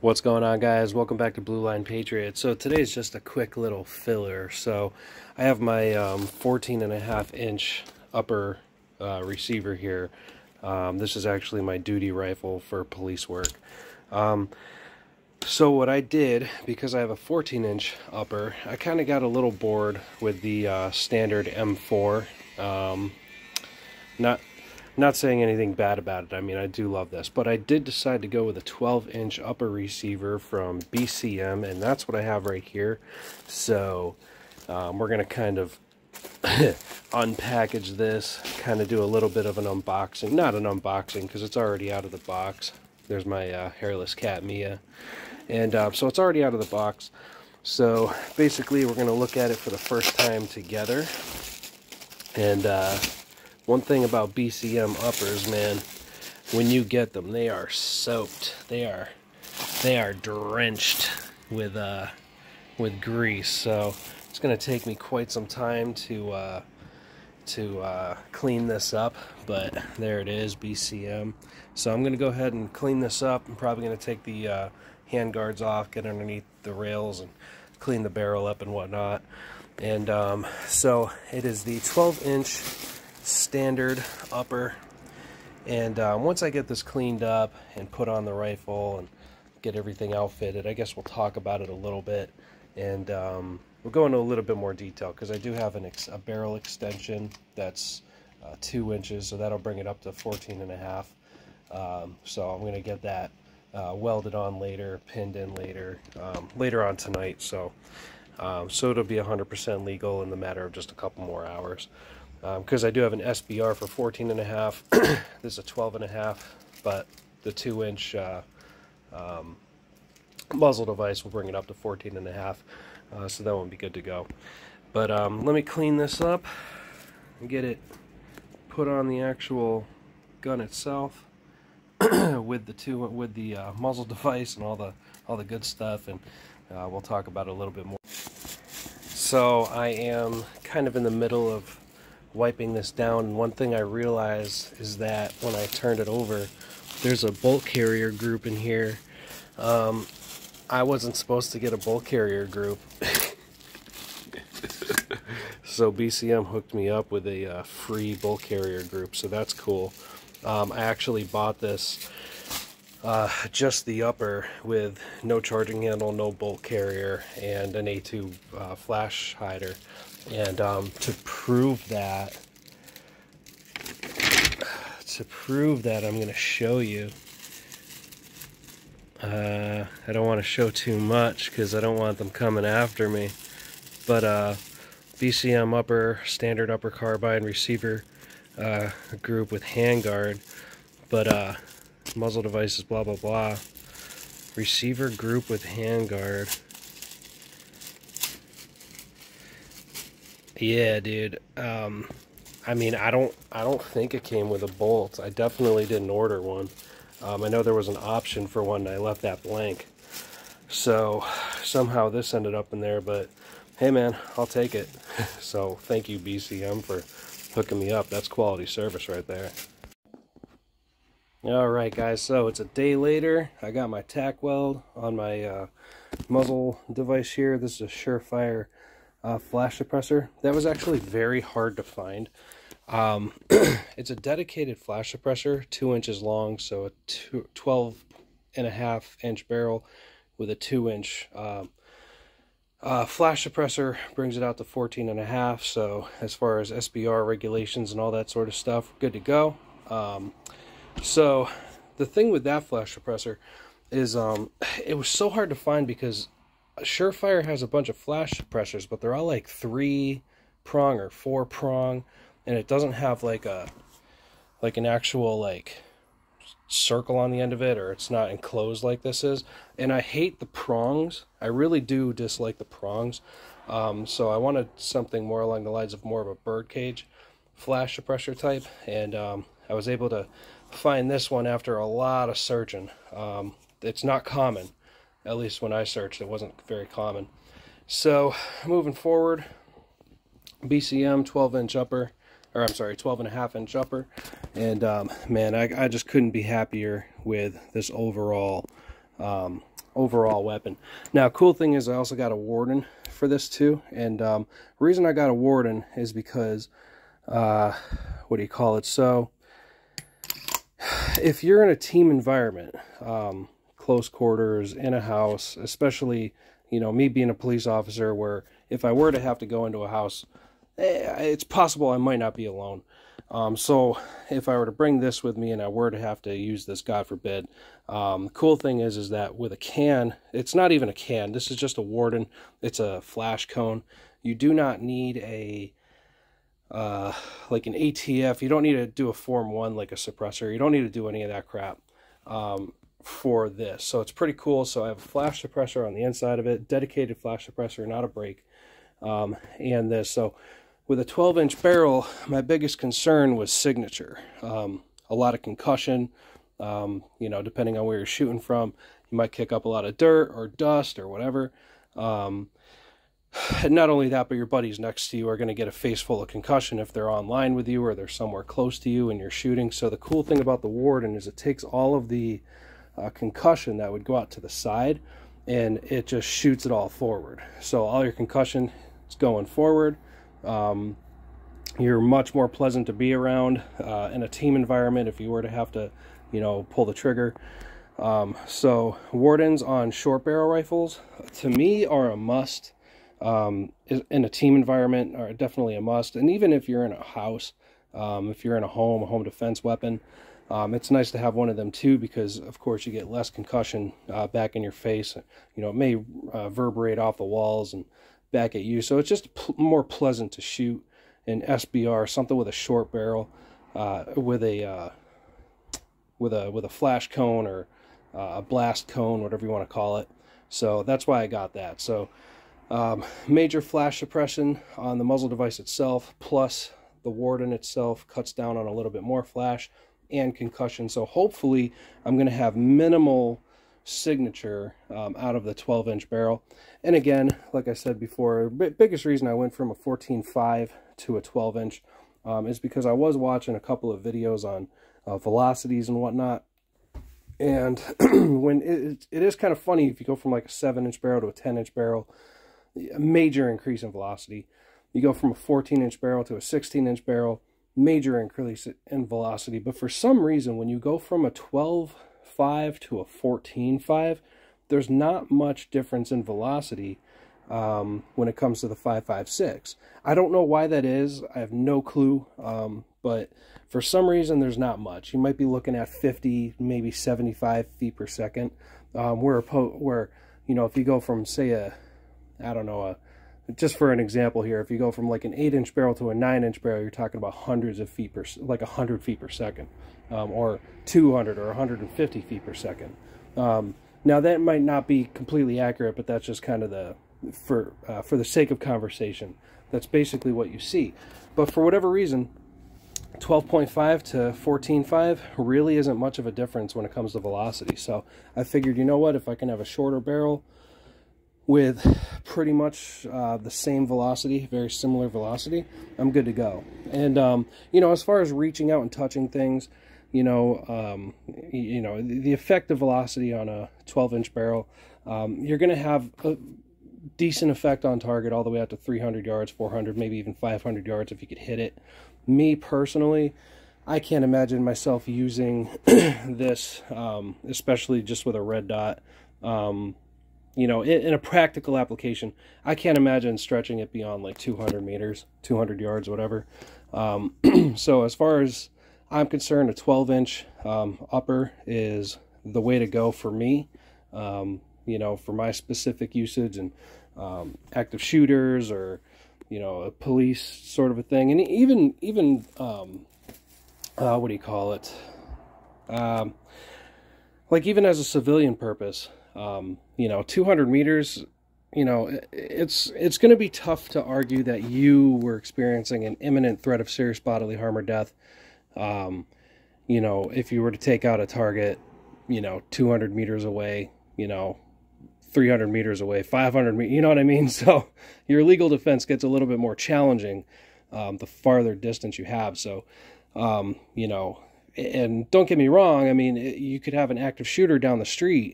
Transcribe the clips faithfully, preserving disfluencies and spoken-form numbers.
What's going on, guys? Welcome back to Blue Line Patriot. So today's just a quick little filler. So I have my um, fourteen and a half inch upper uh, receiver here. Um, this is actually my duty rifle for police work. Um, so what I did, because I have a fourteen inch upper, I kind of got a little bored with the uh, standard M four. Um, not Not saying anything bad about it. I mean, I do love this. But I did decide to go with a twelve inch upper receiver from B C M, and that's what I have right here. So um, we're going to kind of unpackage this, kind of do a little bit of an unboxing. Not an unboxing, because it's already out of the box. There's my uh, hairless cat, Mia. And uh, so it's already out of the box. So basically, we're going to look at it for the first time together. And uh, one thing about B C M uppers, man, when you get them, they are soaked. They are, they are drenched with uh, with grease. So it's going to take me quite some time to uh, to uh, clean this up. But there it is, B C M. So I'm going to go ahead and clean this up. I'm probably going to take the uh, hand guards off, get underneath the rails, and clean the barrel up and whatnot. And um, so it is the twelve inch standard upper, and um, once I get this cleaned up and put on the rifle and get everything outfitted, I guess we'll talk about it a little bit, and um, we'll go into a little bit more detail, because I do have an ex a barrel extension that's uh, two inches, so that'll bring it up to fourteen and a half. Um, so I'm going to get that uh, welded on later, pinned in later, um, later on tonight. So um, so it'll be one hundred percent legal in the matter of just a couple more hours. Because um, I do have an S B R for fourteen and a half. This is a twelve and a half, but the two inch uh, um, muzzle device will bring it up to fourteen and a half, uh, so that won't be good to go. But um, let me clean this up and get it put on the actual gun itself with the two with the uh, muzzle device and all the all the good stuff, and uh, we'll talk about it a little bit more. So I am kind of in the middle of wiping this down, and one thing I realized is that when I turned it over, there's a bolt carrier group in here. Um, I wasn't supposed to get a bolt carrier group. So B C M hooked me up with a uh, free bolt carrier group, so that's cool. Um, I actually bought this, uh, just the upper, with no charging handle, no bolt carrier, and an A two uh, flash hider. And um, to prove that, to prove that, I'm going to show you. Uh, I don't want to show too much because I don't want them coming after me. But uh, B C M upper, standard upper carbine receiver uh, group with handguard. But uh, muzzle devices, blah, blah, blah. Receiver group with handguard. Yeah, dude. Um, I mean, I don't, I don't think it came with a bolt. I definitely didn't order one. Um, I know there was an option for one, and I left that blank. So somehow this ended up in there. But hey, man, I'll take it. So thank you, B C M, for hooking me up. That's quality service right there. All right, guys. So it's a day later. I got my tack weld on my uh, muzzle device here. This is a Surefire Uh, flash suppressor. That was actually very hard to find. Um, it's a dedicated flash suppressor, two inches long, so a two, twelve and a half inch barrel with a two inch um, uh, flash suppressor brings it out to fourteen and a half. So as far as S B R regulations and all that sort of stuff, good to go. Um, so the thing with that flash suppressor is um, it was so hard to find because Surefire has a bunch of flash suppressors, but they're all like three prong or four prong, and it doesn't have like a like an actual like circle on the end of it, or it's not enclosed like this is. And I hate the prongs. I really do dislike the prongs. Um, so I wanted something more along the lines of more of a birdcage flash suppressor type, and um, I was able to find this one after a lot of searching. Um, it's not common. At least when I searched, it wasn't very common. So, moving forward, B C M twelve inch upper, or I'm sorry, twelve and a half inch upper. And, um, man, I, I just couldn't be happier with this overall um, overall weapon. Now, cool thing is I also got a Warden for this too, and um, the reason I got a Warden is because, uh, what do you call it? So, if you're in a team environment, um, close quarters, in a house, especially, you know, me being a police officer, where if I were to have to go into a house, eh, it's possible I might not be alone. Um, so if I were to bring this with me and I were to have to use this, God forbid, um, the cool thing is, is that with a can, it's not even a can. This is just a Warden. It's a flash cone. You do not need a, uh, like an A T F. You don't need to do a Form one like a suppressor. You don't need to do any of that crap um, for this. So it's pretty cool. So I have a flash suppressor on the inside of it, dedicated flash suppressor, not a break, um, and this. So with a twelve inch barrel, my biggest concern was signature. Um, a lot of concussion, um, you know, depending on where you're shooting from. You might kick up a lot of dirt or dust or whatever. Um, and not only that, but your buddies next to you are going to get a face full of concussion if they're online with you or they're somewhere close to you and you're shooting. So the cool thing about the Warden is it takes all of the uh, concussion that would go out to the side and it just shoots it all forward. So all your concussion is going forward. Um, you're much more pleasant to be around uh, in a team environment if you were to have to, you know, pull the trigger. Um, so Wardens on short barrel rifles, to me, are a must. Um, in a team environment, are definitely a must. And even if you're in a house, um, if you're in a home, a home defense weapon, um, it's nice to have one of them too, because of course you get less concussion uh, back in your face. You know, it may uh, reverberate off the walls and back at you, so it's just pl more pleasant to shoot an S B R, something with a short barrel, uh, with a uh, with a with a flash cone or uh, a blast cone, whatever you want to call it. So that's why I got that. So um, major flash suppression on the muzzle device itself, plus the Warden itself cuts down on a little bit more flash and concussion. So hopefully I'm going to have minimal signature um, out of the twelve inch barrel. And again, like I said before, the biggest reason I went from a fourteen five to a twelve inch um, is because I was watching a couple of videos on uh, velocities and whatnot, and when it, it is kind of funny if you go from like a seven inch barrel to a ten inch barrel, a major increase in velocity. You go from a fourteen inch barrel to a sixteen inch barrel, major increase in velocity. But for some reason, when you go from a twelve five to a fourteen five, there's not much difference in velocity um, when it comes to the five five six. I don't know why that is. I have no clue, um, but for some reason there's not much. You might be looking at fifty, maybe seventy-five feet per second, um, where, where, you know, if you go from, say, a, I don't know, a, just for an example here, if you go from like an eight inch barrel to a nine inch barrel, you're talking about hundreds of feet per, like one hundred feet per second. Um, or two hundred or one hundred fifty feet per second. Um, now that might not be completely accurate, but that's just kind of the, for uh, for the sake of conversation, that's basically what you see. But for whatever reason, twelve point five to fourteen five really isn't much of a difference when it comes to velocity. So I figured, you know what, if I can have a shorter barrel with pretty much uh, the same velocity, very similar velocity, I'm good to go. And, um, you know, as far as reaching out and touching things, you know, um, you know, the effective velocity on a twelve inch barrel, um, you're going to have a decent effect on target all the way out to three hundred yards, four hundred, maybe even five hundred yards if you could hit it. Me personally, I can't imagine myself using this, um, especially just with a red dot. Um, you know, in, in a practical application, I can't imagine stretching it beyond like two hundred meters, two hundred yards, whatever. Um, so as far as I'm concerned, a twelve inch um, upper is the way to go for me, um, you know, for my specific usage and um, active shooters or, you know, a police sort of a thing. And even, even um, uh, what do you call it? Um, like even as a civilian purpose, um, you know, two hundred meters, you know, it's, it's going to be tough to argue that you were experiencing an imminent threat of serious bodily harm or death. Um, you know, if you were to take out a target, you know, two hundred meters away, you know, three hundred meters away, five hundred meters, you know what I mean? So your legal defense gets a little bit more challenging, um, the farther distance you have. So, um, you know, and don't get me wrong, I mean, it, you could have an active shooter down the street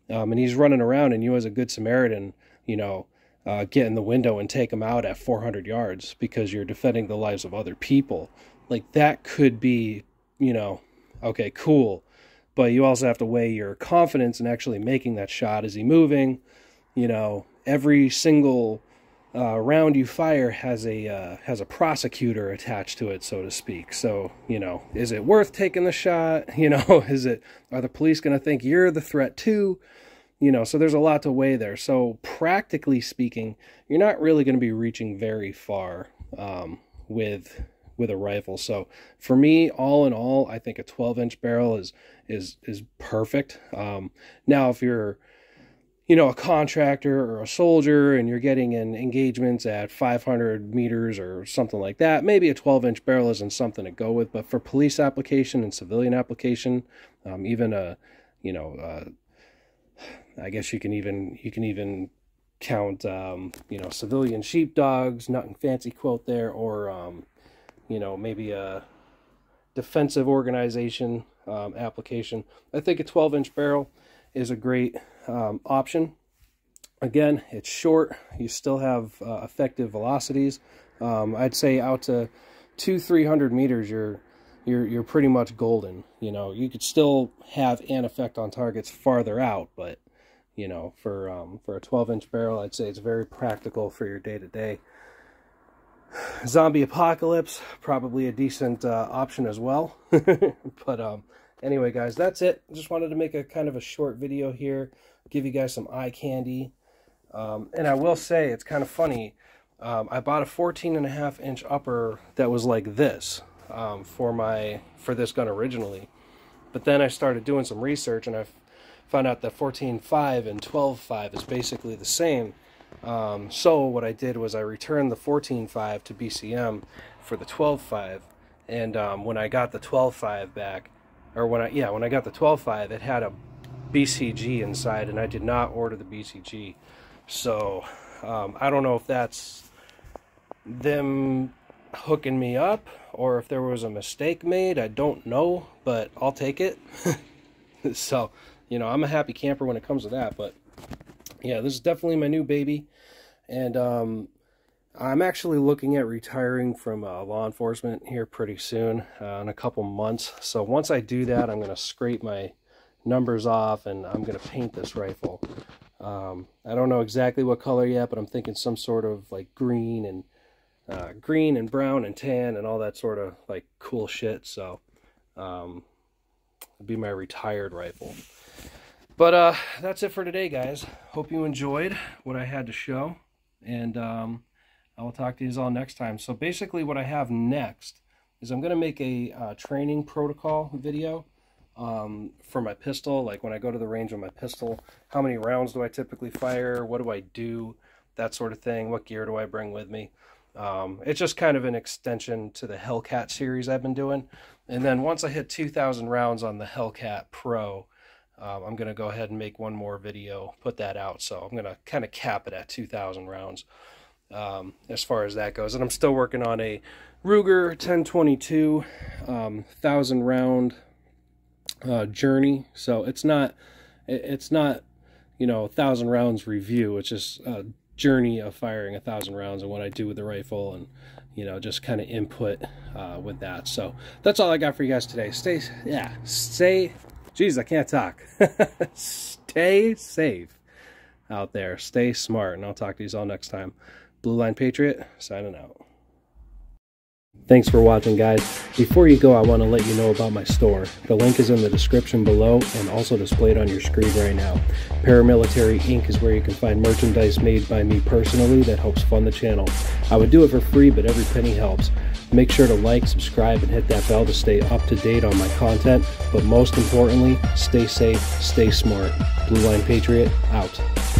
um, and he's running around, and you as a good Samaritan, you know, uh, get in the window and take him out at four hundred yards because you're defending the lives of other people. Like, that could be, you know, okay, cool. But you also have to weigh your confidence in actually making that shot. Is he moving? You know, every single uh, round you fire has a uh, has a prosecutor attached to it, so to speak. So, you know, is it worth taking the shot? You know, is it, are the police going to think you're the threat too? You know, so there's a lot to weigh there. So practically speaking, you're not really going to be reaching very far um, with with a rifle. So for me, all in all, I think a twelve inch barrel is is is perfect. Um, now, if you're, you know, a contractor or a soldier and you're getting in engagements at five hundred meters or something like that, maybe a twelve inch barrel isn't something to go with. But for police application and civilian application, um, even a, you know, uh, I guess you can even you can even count, um, you know, civilian sheepdogs, nothing fancy quote there, or um, you know, maybe a defensive organization um, application. I think a twelve inch barrel is a great um, option. Again, it's short. You still have uh, effective velocities. Um, I'd say out to two, three hundred meters, you're you're you're pretty much golden. You know, you could still have an effect on targets farther out, but you know, for um, for a twelve inch barrel, I'd say it's very practical for your day to day. Zombie apocalypse, probably a decent uh, option as well. But um, anyway, guys, that's it. Just wanted to make a kind of a short video here, give you guys some eye candy. Um, and I will say, it's kind of funny. Um, I bought a fourteen and a half inch upper that was like this um, for my for this gun originally. But then I started doing some research, and I found out that fourteen point five and twelve point five is basically the same. Um, so what I did was I returned the fourteen point five to B C M for the twelve point five, and um, when I got the twelve point five back, or when I yeah when I got the twelve point five, it had a B C G inside, and I did not order the B C G. So um, I don't know if that's them hooking me up or if there was a mistake made. I don't know, but I'll take it. So, you know, I'm a happy camper when it comes to that. But yeah, this is definitely my new baby, and um, I'm actually looking at retiring from uh, law enforcement here pretty soon, uh, in a couple months. So once I do that, I'm going to scrape my numbers off, and I'm going to paint this rifle. Um, I don't know exactly what color yet, but I'm thinking some sort of like green and uh, green and brown and tan and all that sort of like cool shit. So um, it'll be my retired rifle. But uh, that's it for today, guys. Hope you enjoyed what I had to show, and um, I will talk to you all next time. So basically what I have next is I'm going to make a uh, training protocol video um, for my pistol, like when I go to the range with my pistol, how many rounds do I typically fire, what do I do, that sort of thing, what gear do I bring with me. Um, it's just kind of an extension to the Hellcat series I've been doing. And then once I hit two thousand rounds on the Hellcat Pro, Um, I'm going to go ahead and make one more video, put that out. So I'm going to kind of cap it at two thousand rounds um, as far as that goes. And I'm still working on a Ruger ten twenty-two um, thousand round uh, journey. So it's not, it's not, you know, thousand rounds review. It's just a journey of firing a thousand rounds and what I do with the rifle, and, you know, just kind of input uh, with that. So that's all I got for you guys today. Stay, yeah, stay. Jeez, I can't talk. Stay safe out there. Stay smart, and I'll talk to you all next time. Blue Line Patriot, signing out. Thanks for watching, guys. Before you go, I want to let you know about my store. The link is in the description below and also displayed on your screen right now. Paramilitary Incorporated is where you can find merchandise made by me personally that helps fund the channel. I would do it for free, but every penny helps. Make sure to like, subscribe, and hit that bell to stay up to date on my content. But most importantly, stay safe, stay smart. Blue Line Patriot, out.